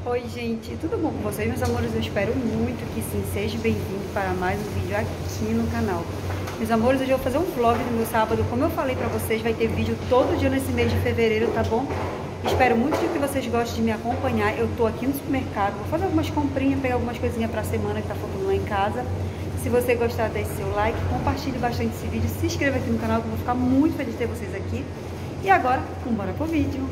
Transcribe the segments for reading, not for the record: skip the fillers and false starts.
Oi gente, tudo bom com vocês, meus amores? Eu espero muito que sim, seja bem-vindo para mais um vídeo aqui no canal. Meus amores, hoje eu vou fazer um vlog no meu sábado. Como eu falei pra vocês, vai ter vídeo todo dia nesse mês de fevereiro, tá bom? Espero muito que vocês gostem de me acompanhar. Eu tô aqui no supermercado, vou fazer algumas comprinhas, pegar algumas coisinhas pra semana que tá faltando lá em casa. Se você gostar, deixe seu like, compartilhe bastante esse vídeo, se inscreva aqui no canal, que eu vou ficar muito feliz de ter vocês aqui. E agora, bora pro vídeo.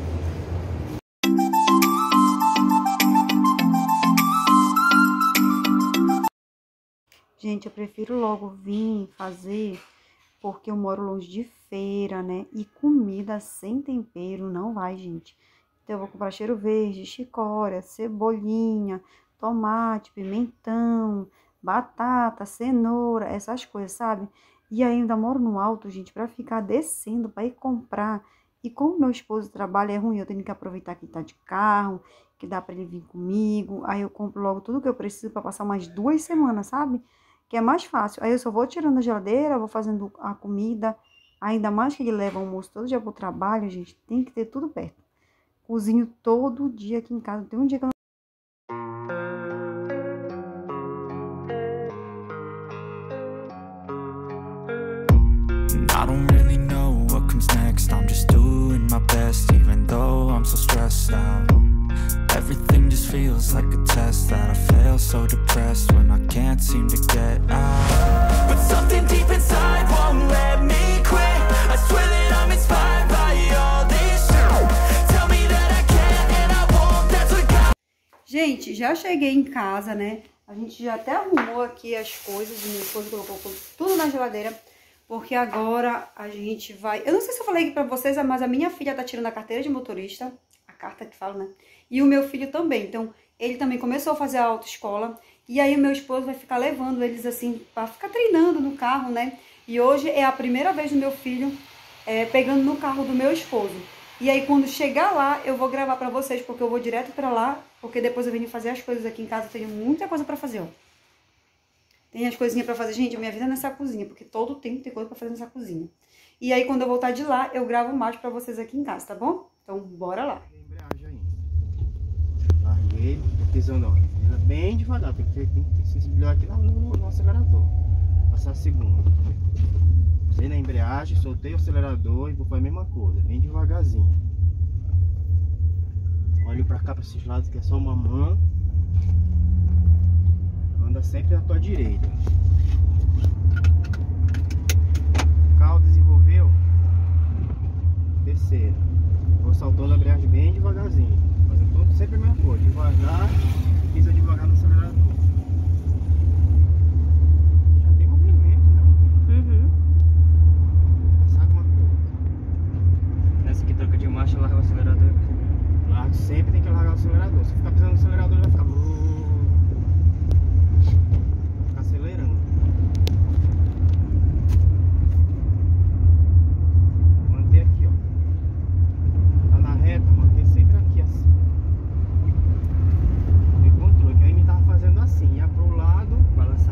Gente, eu prefiro logo vir fazer, porque eu moro longe de feira, né? E comida sem tempero não vai, gente. Então eu vou comprar cheiro verde, chicória, cebolinha, tomate, pimentão, batata, cenoura, essas coisas, sabe? E ainda moro no alto, gente, pra ficar descendo, pra ir comprar. E como meu esposo trabalha, é ruim, eu tenho que aproveitar que tá de carro, que dá pra ele vir comigo. Aí eu compro logo tudo que eu preciso pra passar umas 2 semanas, sabe? Que é mais fácil. Aí eu só vou tirando da geladeira, vou fazendo a comida. Ainda mais que ele leva o almoço todo dia pro trabalho, gente. Tem que ter tudo perto. Cozinho todo dia aqui em casa. Tem um dia que eu I don't really know what comes next. I'm just doing my best, even though I'm so stressed out. Everything just feels like a test that I fail, so depressed when I can't seem to get out. But something deep inside won't let me quit. I swear that I'm inspired by all this shit. Tell me that I can and I won't, that's what got... Gente, já cheguei em casa, né? A gente já até arrumou aqui as coisas. Minha esposa colocou tudo na geladeira. Porque agora a gente vai... Eu não sei se eu falei aqui pra vocês, mas a minha filha tá tirando a carteira de motorista. A carta que fala, né? E o meu filho também. Então, ele também começou a fazer a autoescola. E aí o meu esposo vai ficar levando eles assim, pra ficar treinando no carro, né? E hoje é a primeira vez do meu filho pegando no carro do meu esposo. E aí quando chegar lá, eu vou gravar pra vocês, porque eu vou direto pra lá. Porque depois eu venho fazer as coisas aqui em casa. Eu tenho muita coisa pra fazer, ó. Tem as coisinhas pra fazer. Gente, a minha vida é nessa cozinha, porque todo tempo tem coisa pra fazer nessa cozinha. E aí, quando eu voltar de lá, eu gravo mais pra vocês aqui em casa, tá bom? Então, bora lá. Embreagem aí. Larguei, tô pisando, ó. Bem devagar, tem que sensibilizar aqui no acelerador. Passar a segunda. Pisei na embreagem, soltei o acelerador e vou fazer a mesma coisa, bem devagarzinho. Olho pra cá, pra esses lados, que é só uma mão. Anda sempre à tua direita. O carro desenvolveu. Terceira. Vou saltando a embreagem bem devagarzinho. Fazendo tudo sempre a mesma coisa. Devagar, pisa devagar no acelerador. Já tem movimento, né? Uhum. Sabe uma coisa? Nessa que troca de marcha, larga o acelerador. Largo sempre, tem que largar o acelerador. Se ficar pisando no acelerador, vai ficar... acelerando. Manter aqui, ó. Tá na reta, manter sempre aqui assim. Tem controle, que aí me tava fazendo assim, ia pro lado, balançar.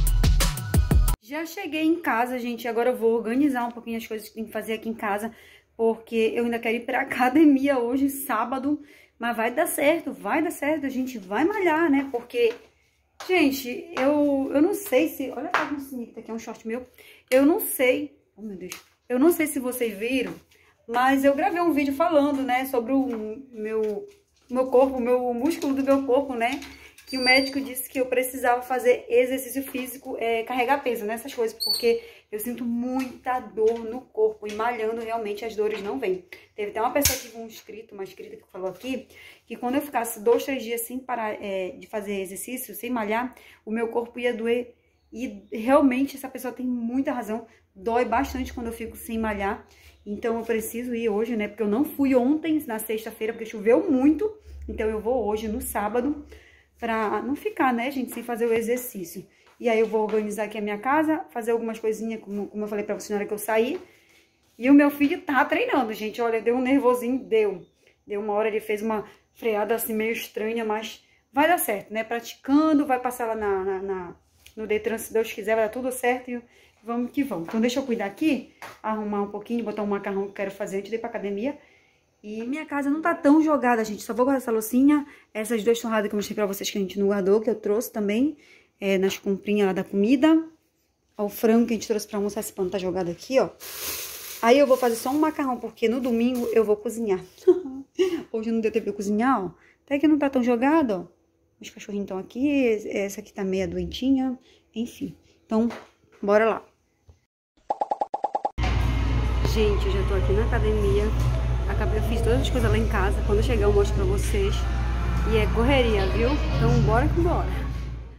Já cheguei em casa, gente. Agora eu vou organizar um pouquinho as coisas que tem que fazer aqui em casa. porque eu ainda quero ir pra academia hoje, sábado, mas vai dar certo, a gente vai malhar, né? Porque, gente, eu não sei se... Olha a baguncinha que tá aqui, é um short meu. Eu não sei... Oh, meu Deus. Eu não sei se vocês viram, mas eu gravei um vídeo falando, né, sobre o meu corpo, o meu músculo do meu corpo, né? Que o médico disse que eu precisava fazer exercício físico, carregar peso, né? Essas coisas, porque eu sinto muita dor no corpo e malhando realmente as dores não vêm. Teve até uma pessoa que uma inscrita que falou aqui, que quando eu ficasse 2, 3 dias sem parar de fazer exercício, sem malhar, o meu corpo ia doer. E realmente essa pessoa tem muita razão, dói bastante quando eu fico sem malhar. Então eu preciso ir hoje, né? Porque eu não fui ontem, na sexta-feira, porque choveu muito. Então eu vou hoje, no sábado, pra não ficar, né, gente, sem fazer o exercício. E aí eu vou organizar aqui a minha casa, fazer algumas coisinhas, como eu falei pra você na hora que eu saí. E o meu filho tá treinando, gente. Olha, deu um nervosinho, deu. Deu uma hora, ele fez uma freada assim meio estranha, mas vai dar certo, né? Praticando, vai passar lá no Detran, se Deus quiser, vai dar tudo certo e vamos que vamos. Então deixa eu cuidar aqui, arrumar um pouquinho, botar um macarrão que eu quero fazer antes de ir pra academia. E minha casa não tá tão jogada, gente. Só vou guardar essa loucinha, essas 2 torradas que eu mostrei pra vocês que a gente não guardou, que eu trouxe também nas comprinhas lá da comida. Ó, o frango que a gente trouxe pra almoçar, esse pano tá jogado aqui, ó. Aí eu vou fazer só um macarrão, porque no domingo eu vou cozinhar. Hoje não deu tempo de eu cozinhar, ó. Até que não tá tão jogado, ó. Os cachorrinhos estão aqui, essa aqui tá meia doentinha, enfim. Então, bora lá. Gente, eu já tô aqui na academia. Eu fiz todas as coisas lá em casa. Quando eu chegar eu mostro pra vocês. E é correria, viu? Então bora que bora.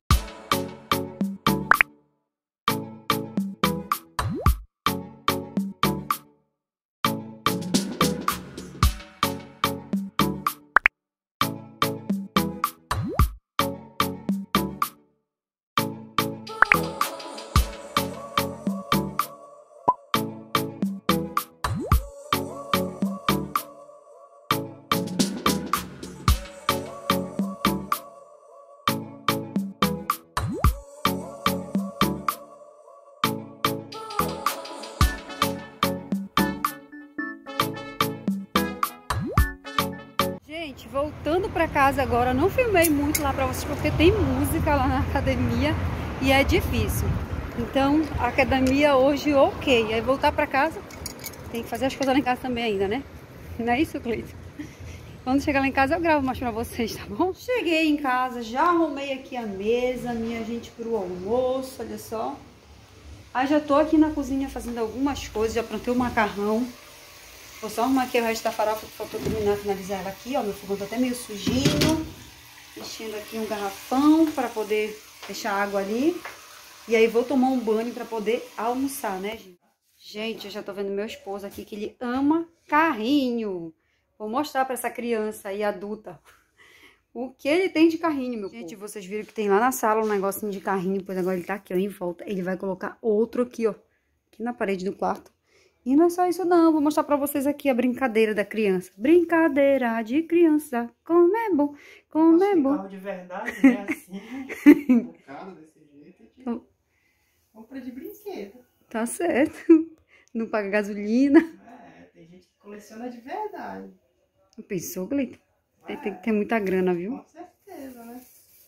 Gente, voltando pra casa agora, não filmei muito lá pra vocês porque tem música lá na academia e é difícil. Então, a academia hoje ok. Aí voltar pra casa, tem que fazer as coisas lá em casa também ainda, né? Não é isso, Cleiton? Quando chegar lá em casa eu gravo mais pra vocês, tá bom? Cheguei em casa, já arrumei aqui a mesa, minha gente, pro almoço, olha só. Aí já tô aqui na cozinha fazendo algumas coisas, já plantei o macarrão. Vou só arrumar aqui o resto da farofa que faltou terminar, finalizar ela aqui, ó. Meu fogão tá até meio sujinho. Enchendo aqui um garrafão para poder deixar água ali. E aí vou tomar um banho para poder almoçar, né, gente? Gente, eu já tô vendo meu esposo aqui que ele ama carrinho. Vou mostrar para essa criança aí adulta o que ele tem de carrinho, meu povo. Gente, vocês viram que tem lá na sala um negocinho de carrinho, pois agora ele tá aqui, ó, em volta. Ele vai colocar outro aqui, ó, aqui na parede do quarto. E não é só isso não, vou mostrar pra vocês aqui a brincadeira da criança. Brincadeira de criança, como é bom, como é bom. Carro de verdade, né? Assim, focado desse jeito, tipo, compra de brinquedo. Tá certo, não paga gasolina. Tem gente que coleciona de verdade. Pensou, Cleiton? Tem que ter muita grana, viu? Com certeza, né?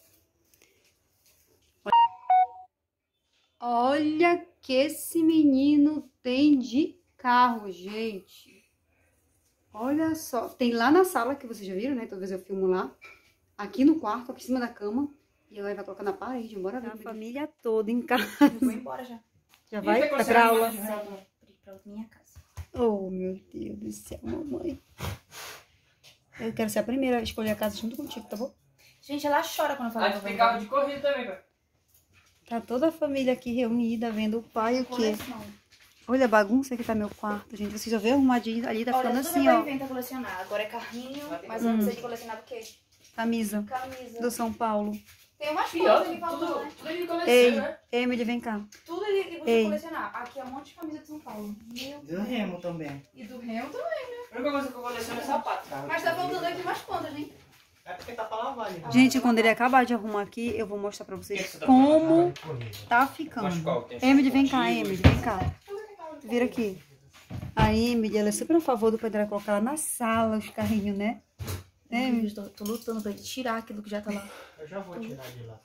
Olha que esse menino tem de carro, gente. Olha só. Tem lá na sala, que vocês já viram, né? Talvez eu filmo lá. Aqui no quarto, aqui em cima da cama. E ela vai colocar na parede. Bora ver. A família toda em casa. Eu vou embora já. Já vai pra aula? Pra minha casa. Oh, meu Deus do céu, mamãe. Eu quero ser a primeira a escolher a casa junto contigo, tá bom? Gente, ela chora quando eu falo. A gente tem carro de corrida também, cara. Tá toda a família aqui reunida, vendo o pai e o quê? Olha a bagunça que tá meu quarto, gente. Você já vê arrumadinho ali, tá ficando assim, ó. Eu invento colecionar. Agora é carrinho, mas antes de colecionar o quê? Camisa Camisa. do São Paulo. Tem umas Pior, coisas que faltam, né? tudo ele Ei, coleciona. Emily, vem cá. Tudo ele que você colecionar. Aqui é um monte de camisa de São Paulo. Meu Do Deus. Remo também. E do Remo também. A única coisa que eu coleciono é sapato. Mas tá faltando aqui umas quantas, hein? É porque tá pra lavar ali. Gente, quando ele acabar de arrumar aqui, eu vou mostrar pra O que vocês que você tá como Corrida. tá Mas ficando. qual? Tem Emily, vem cá, esportivo? Emily, vem cá. Vira aqui. A Emily, ela é super a favor do pai dela colocar lá na sala os carrinhos, né? Eu tô lutando pra ele tirar aquilo que já tá lá. Eu já vou tirar de lá.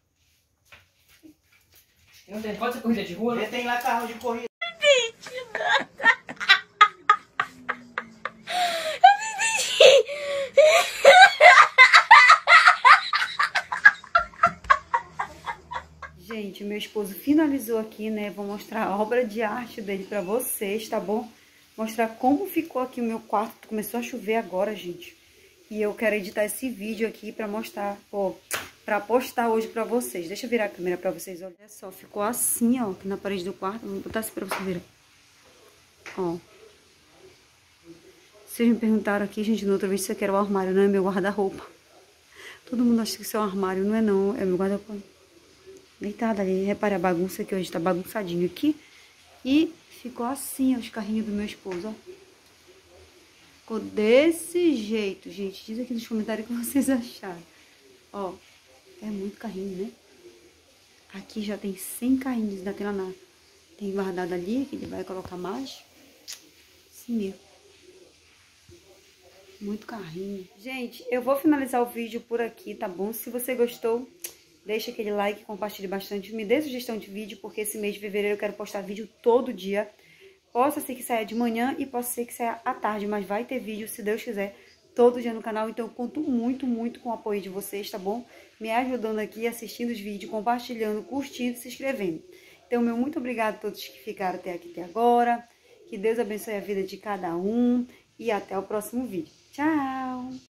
Não tem, pode ser corrida de rua, né? Tem lá carro de corrida. Gente, meu esposo finalizou aqui, né? Vou mostrar a obra de arte dele pra vocês, tá bom? Mostrar como ficou aqui o meu quarto. Começou a chover agora, gente. E eu quero editar esse vídeo aqui pra mostrar, pra postar hoje pra vocês. Deixa eu virar a câmera pra vocês olharem. Olha só, ficou assim, ó, aqui na parede do quarto. Vou botar assim pra vocês verem. Ó. Vocês me perguntaram aqui, gente, no outro vídeo, se isso aqui era o armário, não é meu guarda-roupa. Todo mundo acha que isso é um armário, não é não, é meu guarda-roupa. Deitada ali, repare a bagunça que hoje tá bagunçadinho aqui. E ficou assim, ó, os carrinhos do meu esposo, ó. Ficou desse jeito, gente. Diz aqui nos comentários o que vocês acharam. Ó, é muito carrinho, né? Aqui já tem 100 carrinhos da Telaná. Tem guardado ali, que ele vai colocar mais. Assim mesmo. Muito carrinho. Gente, eu vou finalizar o vídeo por aqui, tá bom? Se você gostou, deixa aquele like, compartilhe bastante. Me dê sugestão de vídeo, porque esse mês de fevereiro eu quero postar vídeo todo dia. Possa ser que saia de manhã e possa ser que saia à tarde, mas vai ter vídeo, se Deus quiser, todo dia no canal. Então eu conto muito, muito com o apoio de vocês, tá bom? Me ajudando aqui, assistindo os vídeos, compartilhando, curtindo, se inscrevendo. Então, meu muito obrigado a todos que ficaram até aqui até agora. Que Deus abençoe a vida de cada um. E até o próximo vídeo. Tchau!